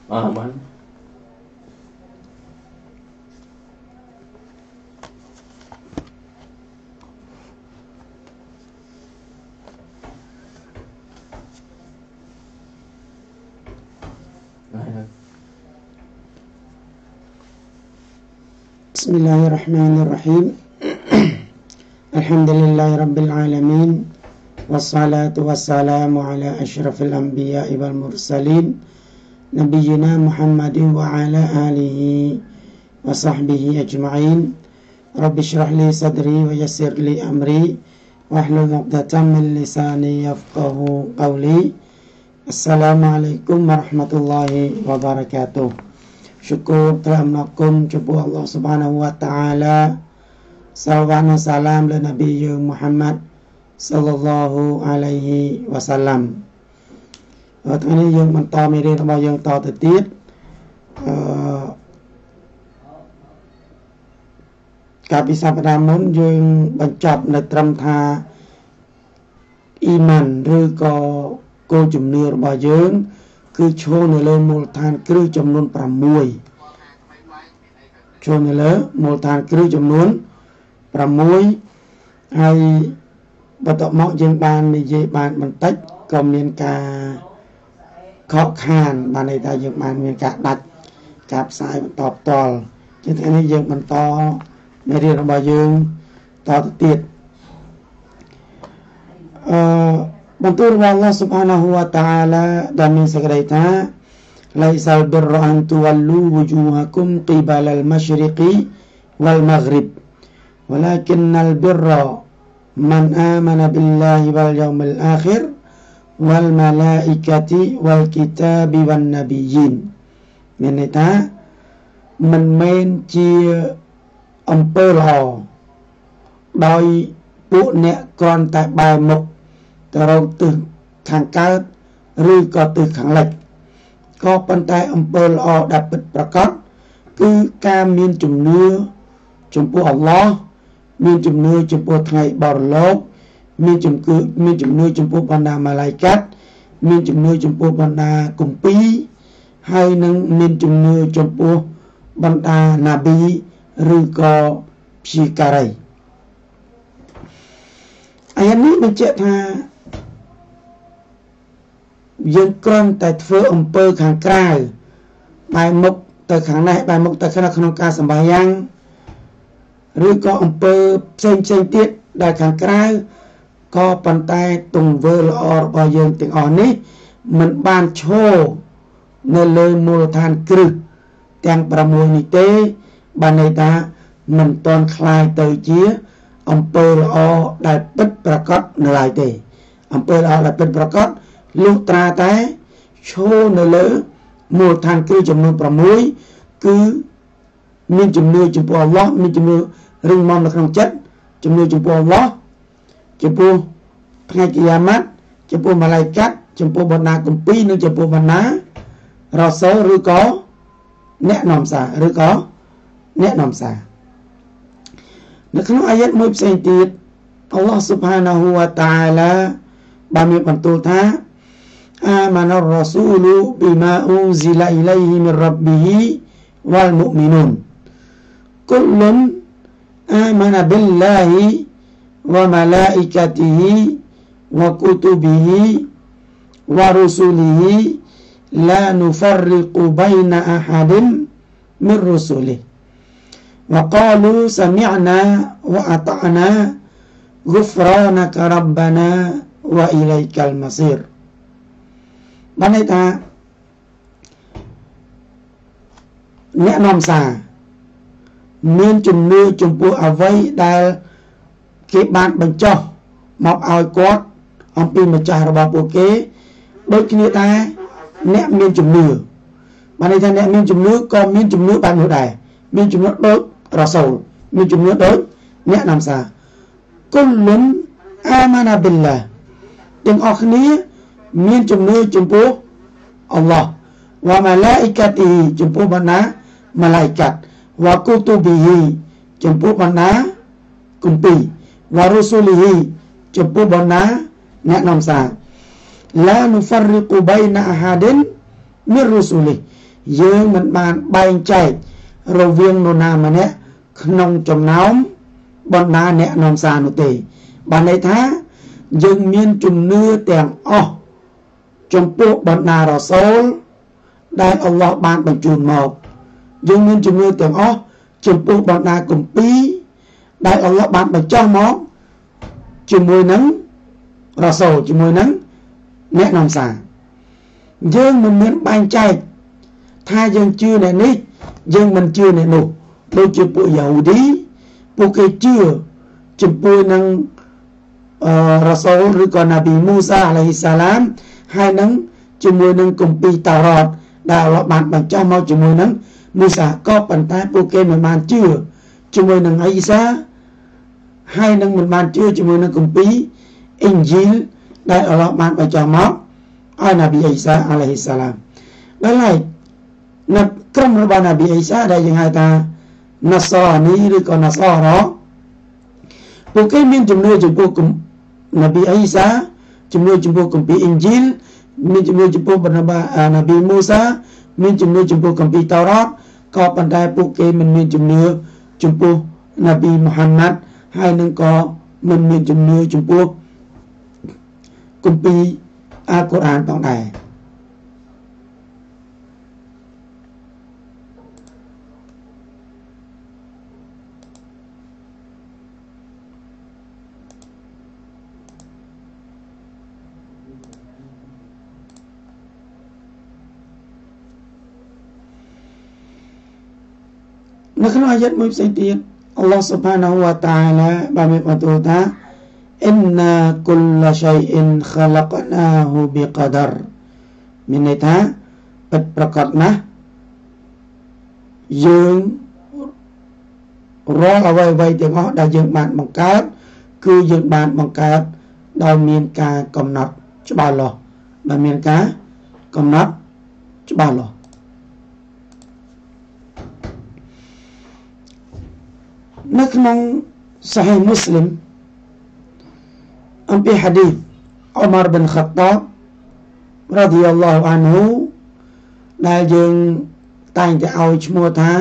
បាន بسم الله الرحمن الرحيم الحمد لله رب العالمين والصلاة والسلام على أشرف الأنبياء والمرسلين نبينا محمد وعلى آله وصحبه أجمعين رب اشرح لي صدري ويسر لي أمري واحلل عقدة من لساني يفقه قولي السلام عليكم ورحمة الله وبركاته syukur telah melakum kepada Allah Subhanahu wa taala. Salawat salam le Nabi Muhammad sallallahu alaihi wasallam. ថ្ងៃនេះយើងបន្តមេរៀនរបស់យើងតទៅទៀតកាលពីសប្តាហ៍មុនយើងបញ្ចប់នៅត្រឹមថាអ៊ីម៉ានឬក៏គោលជំនឿរបស់យើងគឺឈរនៅលើមូលដ្ឋានគ្រឹះចំនួន6ឈរនៅលើមូលដ្ឋានគ្រឹះចំនួន6ហើយបន្ទាប់មកយើងបាននិយាយបានបន្តិចក៏មានការខកខានបានន័យថាយើងបានមានការដាច់ការផ្សាយបន្តផ្ទាល់ជាថ្ងៃនេះយើងបន្តមេរៀនរបស់យើងតទៅទៀតបន្ទូលរបស់ Allah Subhanahu wa ta'ala ដែលមានសេចក្តីថា Laisal birra an tuwallu wujuhakum qibala al-mashriqi wal maghrib walakinnal birra man amana billahi wal yawmil akhir wal malaikati wal kitabi wan nabiyyin មានន័យថាមិនមែនជាអំពើល្អដោយពួកអ្នកគ្រាន់តែបែរមុខទៅរកទិសខាងកើតឬក៏ទិសខាងលិចក៏ប៉ុន្តែអំពើល្អដែលពិតប្រាកដគឺការមានជំនឿចំពោះអល់ឡោះមានជំនឿចំពោះថ្ងៃបរលោកមានជំនឿចំពោះបណ្ដាម៉ាឡៃកាត់មានជំនឿចំពោះបណ្ដាគម្ពីរហើយនឹងមានជំនឿចំពោះបណ្ដាណាប៊ីឬក៏ព្យាការីអាយ៉ានេះបញ្ជាក់ថាយើងគ្រាន់តែធ្វើអំពើខាងក្រៅបែរមុខទៅខាងនេះបែរមុខទៅខាងក្នុងការសម្បាយ៉ាងឬក៏អំពើផ្សេងទៀតដែលខាងក្រៅក៏ប៉ុន្តែទង្វើល្អរបស់យើងទាំងអស់នេះមិនបានឈរនៅលើមូលដ្ឋានគ្រឹះទាំង6នេះទេបានន័យថាមិនទាន់คล้ายទៅជាអំពើល្អដែលពិតប្រាកដនៅឡើយទេអំពើល្អដែលពិតប្រាកដលុះត្រាតែឈរនៅលើមូលដ្ឋានគ្រឹះចំនួន6គឺមានជំនឿចំពោះអល់ឡោះមានជំនឿរឹងមាំនៅក្នុងចិត្តជំនឿចំពោះអល់ឡោះចំពោះថ្ងៃគីយ៉ាម៉ាត់ចំពោះម៉ាឡៃកាត់ចំពោះបណ្ដាគម្ពីរនិងចំពោះបណ្ដារ៉ាស៊ូលឬក៏អ្នកនាំសារនៅក្នុងអាយ៉ាតមួយផ្សេងទៀតអល់ឡោះ Subhanahu wa ta'ala បានមានបន្ទូលថា آمن الرسول بما أنزل إليه من ربه والمؤمنون كل آمن بالله وملائكته وكتبه ورسله لا نفرق بين أحد من رسله وقالوا سمعنا وأطعنا غفرانك ربنا وإليك المصير បានន័យថាអ្នកនាំសារមានជំនឿចំពោះអ្វីដែលគេបានបញ្ចុះមកឲ្យគាត់អំពីម្ចាស់របស់ពួកគេដូចគ្នាដែរអ្នកមានជំនឿបានន័យថាអ្នកមានជំនឿក៏មានជំនឿបែបនោះដែរមានជំនឿដូចរ៉ាស៊ូលមានជំនឿដូចអ្នកនាំសារគុលលុនអាម៉ាណាប៊ីលឡាទាំងអស់គ្នាមានជំនឿចំពោះអល់ឡោះវ៉ាម៉ាឡាអ៊ីកាទីចំពោះបណ្ដាម៉ាឡៃកាត់វ៉ាគុទូប៊ីហ៊ីចំពោះបណ្ដាគម្ពីរវ៉ារុស៊ូលីហ៊ីចំពោះបណ្ដាអ្នកនាំសារឡានុហ្វារិកូបៃណាអាហាឌិន មានរុស៊ូលីយើងមិនបានបែងចែករវាងនរណាម្នាក់ក្នុងចំណោមបណ្ដាអ្នកនាំសារនោះទេបានន័យថាយើងមានជំនឿទាំងអស់ចំពោះបណ្ដារ៉ាសូលដែលអល់ឡោះបានបញ្ជូនមកយើងមានជំនឿទាំងអស់ចំពោះបណ្ដាគម្ពីរដែលអល់ឡោះបានបញ្ចុះមកជាមួយនឹងរ៉ាសូលជាមួយនឹងអ្នកនាំសារយើងមិនមានបែងចែកថាយើងជឿអ្នកនេះយើងមិនជឿអ្នកនោះដូចជាពួកយ៉ាហូឌីពួកគេជឿចំពោះនឹងរ៉ាសូលឬក៏ណាប៊ីមូសាអាឡៃហ៊ីសាឡាមហើយនឹងជាមួយនឹងគម្ពីរតោរ៉ាតដែលអល់ឡោះបានបញ្ចុះមកជាមួយនឹងមូសាក៏ប៉ុន្តែពួកគេមិនបានជឿជាមួយនឹងអ៊ីសាហើយនឹងមិនបានជឿជាមួយនឹងគម្ពីរអ៊ីនជីលដែលអល់ឡោះបានបញ្ចុះមកឲ្យណាប៊ីអ៊ីសាអាឡៃហ៊ីសាឡាមដល់ហើយនៅក្រុមរបស់ណាប៊ីអ៊ីសាដែលយើងហៅថាណាសរនីឬក៏ណាសរ៉ាពួកគេមានជំនឿចំពោះណាប៊ីអ៊ីសាជំនឿចំពោះគម្ពីរអ៊ីនជីលមានជំនឿចំពោះណាប៊ីមូសាមានជំនឿចំពោះគម្ពីរតោរ៉ាតក៏ប៉ុន្តែពួកគេមិនមានជំនឿចំពោះណាប៊ីមូហាម៉ាត់ហើយនឹងក៏មិនមានជំនឿចំពោះគម្ពីរអាល់កុរអានផងដែរនៅក្នុងអាយ៉ាតមួយផ្សេងទៀតអល់ឡោះស៊ុបហានាហ៊ូវតាអាឡាបានបន្ទូលថាអ៊ីនណាគុលឆៃអ៊ីនខលកណាហ៊ូប៊ីកដារមានន័យថាពិតប្រាកដណាស់យើងរាល់អ្វីៗទាំងអស់ដែលយើងបានបង្កើតគឺយើងបានបង្កើតដោយមានការកំណត់ច្បាស់លាស់ដោយមានការកំណត់ច្បាស់លាស់នៅក្នុងសាហីមុស្លីមអំពីហាឌីសអ៊ុមារប៊ិនខាត់តាបរ៉ាឌីយ៉ាឡោះអានហ៊ូដែលយើងតែងតែឲ្យឈ្មោះថា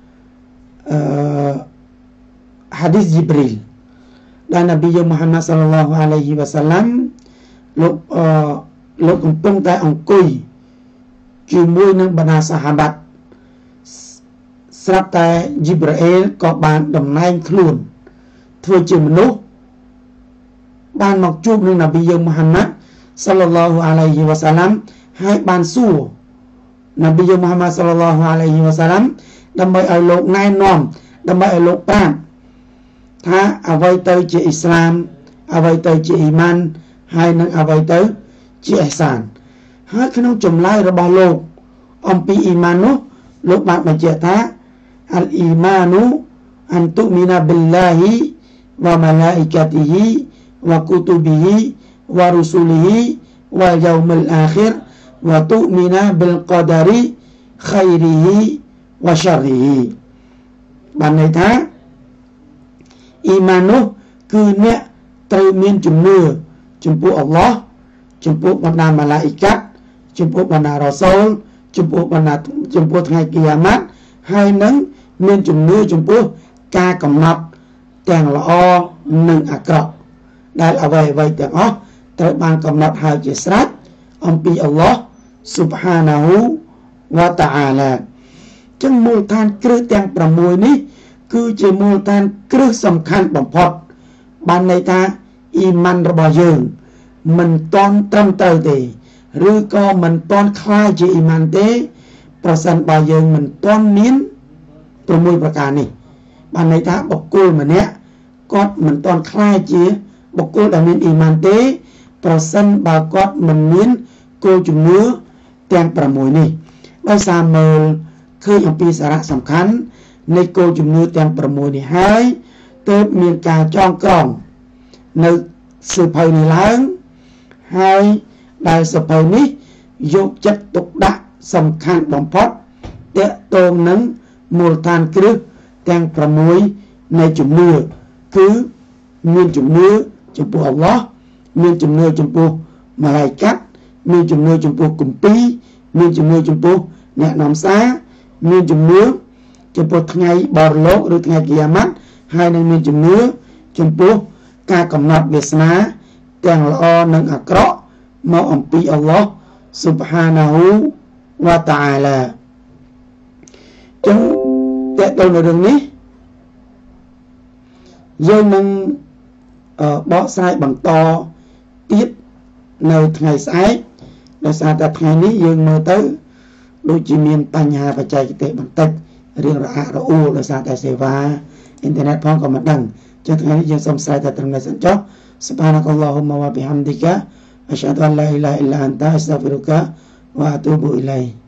ហាឌីសជីប្រីលដែលនប៊ីយមូហាម៉ាត់សល្លឡោះអាឡៃហ៊ីវ៉ាសាឡាំលោកកំពុងតែអង្គុយជាមួយនឹងបណ្ដាសាហាបាត់ស្រាប់តែជីប្រីលក៏បានតំណែងខ្លួនធ្វើជាមនុស្សបានមកជួបនឹងនប៊ីយមូហាម៉ាត់សល្លឡោះអាឡៃហ៊ីវ៉ាសាឡាំហើយបានសួរនប៊ីយមូហាម៉ាត់សល្លឡោះអាឡៃហ៊ីវ៉ាសាឡាំដើម្បីឲ្យលោកណែនាំដើម្បីឲ្យលោកប្រាប់ថាអ្វីទៅជាអ៊ីស្លាមអ្វីទៅជាអ៊ីម៉ានហើយនឹងអ្វីទៅជាអ៊ីសានហើយក្នុងចម្លើយរបស់លោកអំពីអ៊ីម៉ាននោះលោកបានបញ្ជាក់ថាអលអ៊ីម៉ានូអនតុមីណាប៊ីលឡាហ៊ីវ៉ាម៉ាឡាអ៊ីកាទីហ៊ីវ៉ាគុតុប៊ីហ៊ីវ៉ារុស៊ូលីហ៊ីវ៉ាយោមុលអាខិរវ៉ាតុមីណាប៊ីលកដារីខៃរីហ៊ីវ៉ាឆារីហ៊ីបានន័យថាអ៊ីម៉ាននោះគឺអ្នកត្រូវមានជំនឿចំពោះអល់ឡោះចំពោះបណ្ដាម៉ាឡាអ៊ីកាត់ចំពោះបណ្ដារ៉ាសូលចំពោះថ្ងៃគីយ៉ាម៉ាត់ហើយនឹងមានជំនឿចំពោះការកំណត់ទាំងល្អនិងអាក្រក់ដែលអ្វីទាំងអស់ត្រូវបានកំណត់ហើយជាស្រេចអំពីអល់ឡោះស៊ុបហានាហ៊ូវ៉ាតាអាឡាចឹងមូលដ្ឋានគ្រឹះទាំង6នេះគឺជាមូលដ្ឋានគ្រឹះសំខាន់បំផុតបានន័យថាអ៊ីម៉ានរបស់យើងមិនទាន់ត្រឹមត្រូវទេឬក៏មិនទាន់ខ្លាយជាអ៊ីម៉ានទេប្រសិនបើយើងមិនទាន់មាន6ប្រការនេះបានន័យថាបុគ្គលម្នាក់គាត់មិនទាន់ខ្លាយជាបុគ្គលដែលមានអ៊ីម៉ានទេប្រសិនបើគាត់មិនមានគោលជំនឿទាំង6នេះដោយសារមើលឃើញអំពីសារៈសំខាន់នៃគោលជំនឿទាំង6នេះហើយទើបមានការចងក្រងនៅសៀវភៅនេះឡើងហើយដែលសៀវភៅនេះយកចិត្តទុកដាក់សំខាន់បំផុតទាក់ទងនឹងមូលដ្ឋានគ្រឹះទាំង6នៃជំនឿគឺមានជំនឿចំពោះអល់ឡោះមានជំនឿចំពោះម៉ាឡាអ៊ីកាត់មានជំនឿចំពោះគម្ពីរមានជំនឿចំពោះអ្នកនាំសារមានជំនឿចំពោះថ្ងៃបរលោកឬថ្ងៃគីយ៉ាម៉ាត់ហើយនឹងមានជំនឿចំពោះការកំណត់វាសនាទាំងល្អនិងអាក្រក់មកអំពីអល់ឡោះ Subhanahu wa ta'ala ចឹងតើទៅនៅរឿងនេះយើងនឹងបកស្រាយបន្តទៀតនៅថ្ងៃស្អែកដោយសារតែថ្ងៃនេះយើងមើលទៅដូចជាមានបញ្ហាបច្ចេកទេសបន្តិចរឿងរអាក់រអួលដោយសារតែសេវាអ៊ីនធឺណិតផងក៏មិនដឹងចឹងថ្ងៃនេះយើងសូមស្រាយតែត្រឹមនេះសិនចុះ Subhanakallahumma wa bihamdika asyhadu an la ilaha illa anta astaghfiruka wa atubu ilaik